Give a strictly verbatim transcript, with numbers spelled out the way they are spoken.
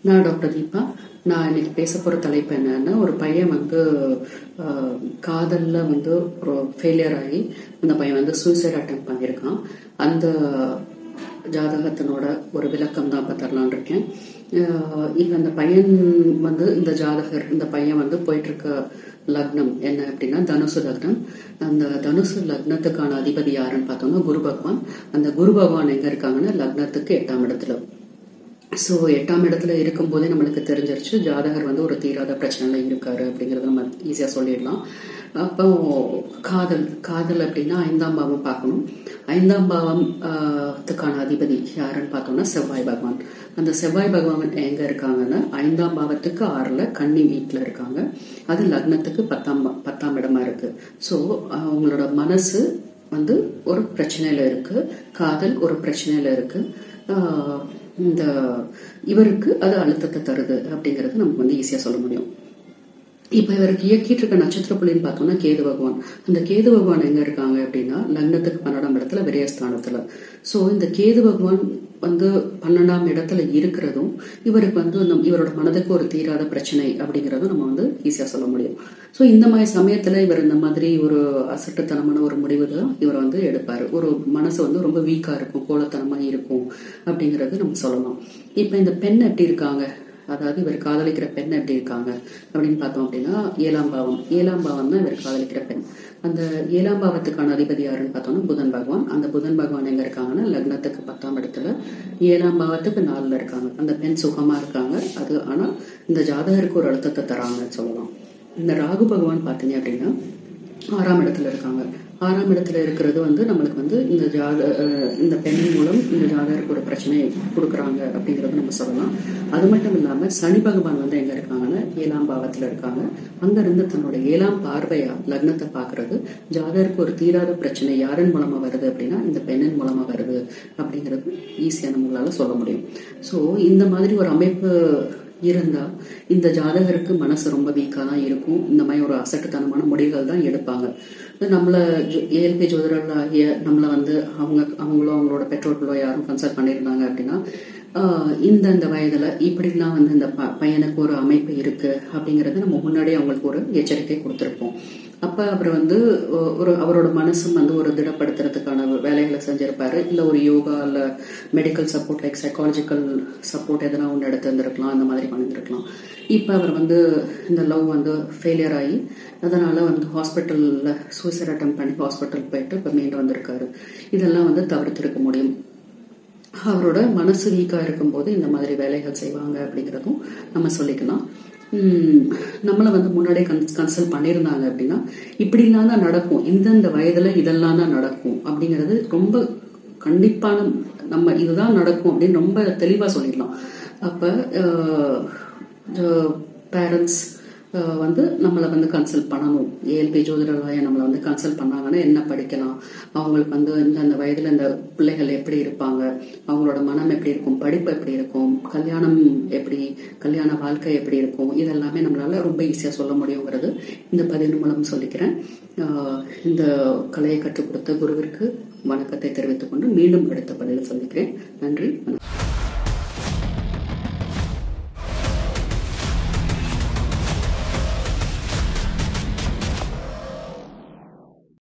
நான் டாக்டர் தீபா. நான் இன்னைக்கு பேச போகிற தலைப்பு என்னன்னா, ஒரு பையன் வந்து காதலில் வந்து ஒரு ஃபெயிலியர் ஆகி அந்த பையன் வந்து சூசைட் அட்டெம்ப்ட் பண்ணியிருக்கான். அந்த ஜாதகத்தினோட ஒரு விளக்கம் தான் இப்போ தரலான் இருக்கேன். இப்போ அந்த பையன் வந்து இந்த ஜாதகர் இந்த பையன் வந்து போயிட்டு இருக்க லக்னம் என்ன அப்படின்னா தனுசு லக்னம். அந்த தனுசு லக்னத்துக்கான அதிபதி யாருன்னு பார்த்தோம்னா குரு பகவான். அந்த குரு பகவான் எங்க இருக்காங்கன்னா லக்னத்துக்கு எட்டாம் இடத்துல. ஸோ எட்டாம் இடத்துல இருக்கும் போதே நம்மளுக்கு தெரிஞ்சிருச்சு ஜாதகர் வந்து ஒரு தீராத பிரச்சனைல இருக்காரு அப்படிங்கறத நம்ம ஈஸியா சொல்லிடலாம். அப்போ காதல் காதல் அப்படின்னா ஐந்தாம் பாவம் பார்க்கணும். ஐந்தாம் பாவத்துக்கான அதிபதி யாருன்னு பார்த்தோம்னா செவ்வாய் பகவான். அந்த செவ்வாய் பகவான் எங்க இருக்காங்கன்னா ஐந்தாம் பாவத்துக்கு ஆறுல கன்னி வீட்டுல இருக்காங்க. அது லக்னத்துக்கு பத்தாம் பத்தாம் இடமா இருக்கு. ஸோ அவங்களோட மனசு வந்து ஒரு பிரச்சனையில இருக்கு, காதல் ஒரு பிரச்சனையில இருக்கு. இந்த இவருக்கு அது அழுத்தத்தை தருது அப்படிங்கறது நமக்கு வந்து ஈஸியா சொல்ல முடியும். இப்ப இவருக்கு இயக்கிட்டு இருக்க நட்சத்திர புள்ளின்னு பார்த்தோம்னா கேது பகவான். அந்த கேது பகவான் எங்க இருக்காங்க அப்படின்னா லக்னத்துக்கு பன்னெண்டாம் இடத்துல விரயஸ்தானத்துல. சோ இந்த கேது பகவான் வந்து பன்னெண்டாம் இடத்துல இருக்கிறதும் இவருக்கு வந்து இவரோட மனதுக்கு ஒரு தீராத பிரச்சனை அப்படிங்கறதும் நம்ம வந்து ஈஸியா சொல்ல முடியும். சோ இந்த மாதிரி சமயத்துல இவர் இந்த மாதிரி ஒரு அசட்டுத்தனமான ஒரு முடிவு தான் இவர் வந்து எடுப்பாரு. ஒரு மனசு வந்து ரொம்ப வீக்கா இருக்கும், கோலத்தனமா இருக்கும் அப்படிங்கறது நம்ம சொல்லலாம். இப்ப இந்த பெண் எப்படி இருக்காங்க, அதாவது இவர் காதலிக்கிற பெண் எப்படி இருக்காங்க அப்படின்னு பார்த்தோம் அப்படின்னா ஏழாம் பாவம் ஏழாம் பாவம் தான் இவர் காதலிக்கிற பெண். அந்த ஏழாம் பாவத்துக்கான அதிபதி யாருன்னு பார்த்தோம்னா புதன் பகவான். அந்த புதன் பகவான் எங்க இருக்காங்கன்னா லக்னத்துக்கு பத்தாம் இடத்துல ஏழாம் பாவத்துக்கு நாலுல இருக்காங்க. அந்த பெண் சுகமா இருக்காங்க. அது ஆனா இந்த ஜாதகருக்கு ஒரு அழுத்தத்தை தராங்கன்னு சொல்லலாம். இந்த ராகு பகவான் பாத்தீங்க அப்படின்னா ஆறாம் இடத்துல இருக்காங்க. ஆறாம் இடத்துல இருக்கிறது வந்து நம்மளுக்கு வந்து இந்த ஜாத இந்த பெண்ணின் மூலம் இந்த ஜாதகருக்கு ஒரு பிரச்சனையை கொடுக்குறாங்க அப்படிங்கறது நம்ம சொல்லலாம். அது மட்டும் இல்லாம சனி பகவான் வந்து எங்க இருக்காங்கன்னா ஏழாம் பாவத்துல இருக்காங்க. அங்க இருந்து தன்னோட ஏழாம் பார்வையா லக்னத்தை பாக்குறது. ஜாதகருக்கு ஒரு தீராத பிரச்சனை யாரின் மூலமா வருது அப்படின்னா இந்த பெண்ணின் மூலமா வருது அப்படிங்கறது ஈஸியா நம்மளால சொல்ல முடியும். சோ இந்த மாதிரி ஒரு அமைப்பு இருந்தா இந்த ஜாதகருக்கு மனசு ரொம்ப வீக்கா தான் இருக்கும். இந்த மாதிரி ஒரு அசட்டுத்தனமான முடிவுகள் தான் எடுப்பாங்க. நம்மள ஏஎல்பி ஜோதிடர்கள் ஆகிய நம்மள வந்து அவங்க அவங்களோ அவங்களோட பெற்றோர்களோ யாரும் கன்சல்ட் பண்ணியிருந்தாங்க அப்படின்னா இந்த இந்த வயதுல இப்படிலாம் வந்து இந்த பையனுக்கு ஒரு அமைப்பு இருக்கு அப்படிங்கறது நம்ம முன்னாடியே அவங்களுக்கு ஒரு எச்சரிக்கை கொடுத்திருப்போம். அப்ப அவர் வந்து ஒரு அவரோட மனசும் வந்து ஒரு திடப்படுத்துறதுக்கான வேலைகளை செஞ்சிருப்பாரு. இல்ல ஒரு யோகா இல்ல medical support like psychological support எதனா ஒன்று எடுத்து இருந்திருக்கலாம், அந்த மாதிரி பண்ணிருக்கலாம். இப்ப அவர் வந்து இந்த லவ் வந்து ஃபெயிலியர் ஆகி அதனால வந்து ஹாஸ்பிட்டல்ல சூசைட் அட்டெம்ப்ட் பண்ணி ஹாஸ்பிட்டல் போயிட்டு இப்ப மீண்டு வந்திருக்காரு. இதெல்லாம் வந்து தவிர்த்திருக்க முடியும். அவரோட மனசு வீக்கா இருக்கும் போது இந்த மாதிரி வேலைகள் செய்வாங்க அப்படிங்கறதும் நம்ம சொல்லிக்கலாம். உம் நம்மள வந்து முன்னாடியே கன்சல்ட் பண்ணிருந்தாங்க அப்படின்னா இப்படிலாம் தான் நடக்கும், இந்தந்த வயதுல இதெல்லாம் தான் நடக்கும் அப்படிங்கறது ரொம்ப கண்டிப்பான நம்ம இதுதான் நடக்கும் அப்படின்னு ரொம்ப தெளிவா சொல்லிடலாம். அப்ப பேரண்ட்ஸ் வந்து நம்மளை வந்து கன்சல்ட் பண்ணணும். ஏஎல்பி ஜோதிடர்களாய நம்மளை வந்து கன்சல்ட் பண்ணாங்கன்னா என்ன படிக்கலாம், அவங்களுக்கு வந்து இந்த வயதுல இந்த பிள்ளைகள் எப்படி இருப்பாங்க, அவங்களோட மனம் எப்படி இருக்கும், படிப்பு எப்படி இருக்கும், கல்யாணம் எப்படி, கல்யாண வாழ்க்கை எப்படி இருக்கும், இதெல்லாமே நம்மளால ரொம்ப ஈஸியா சொல்ல முடியுங்கிறது இந்த பதிவு மூலம் சொல்லிக்கிறேன். இந்த கலையை கற்றுக் கொடுத்த குருவிற்கு வணக்கத்தை தெரிவித்துக் கொண்டு மீண்டும் அடுத்த பதிவில் சந்திக்கிறேன். நன்றி.